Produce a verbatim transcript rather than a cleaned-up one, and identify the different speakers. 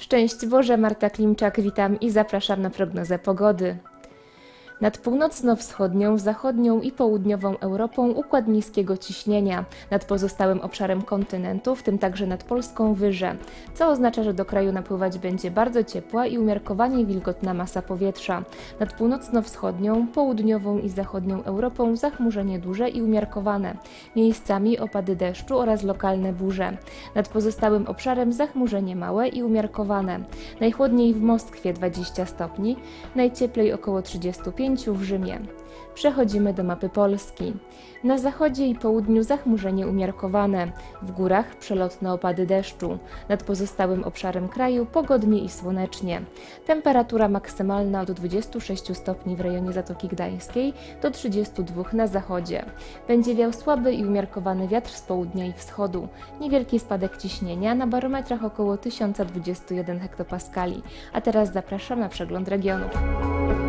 Speaker 1: Szczęść Boże, Marta Klimczak, witam i zapraszam na prognozę pogody. Nad północno-wschodnią, zachodnią i południową Europą układ niskiego ciśnienia, nad pozostałym obszarem kontynentu, w tym także nad Polską wyże, co oznacza, że do kraju napływać będzie bardzo ciepła i umiarkowanie wilgotna masa powietrza. Nad północno-wschodnią, południową i zachodnią Europą zachmurzenie duże i umiarkowane, miejscami opady deszczu oraz lokalne burze. Nad pozostałym obszarem zachmurzenie małe i umiarkowane. Najchłodniej w Moskwie dwadzieścia stopni, najcieplej około trzydzieści pięć w Rzymie. Przechodzimy do mapy Polski. Na zachodzie i południu zachmurzenie umiarkowane, w górach przelotne opady deszczu, nad pozostałym obszarem kraju pogodnie i słonecznie. Temperatura maksymalna od dwudziestu sześciu stopni w rejonie Zatoki Gdańskiej do trzydziestu dwóch na zachodzie. Będzie wiał słaby i umiarkowany wiatr z południa i wschodu. Niewielki spadek ciśnienia na barometrach około tysiąc dwadzieścia jeden hektopaskali. A teraz zapraszam na przegląd regionów.